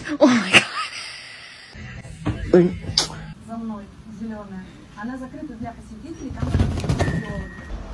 О май гад. За мной, зеленая. Она закрыта для посетителей, там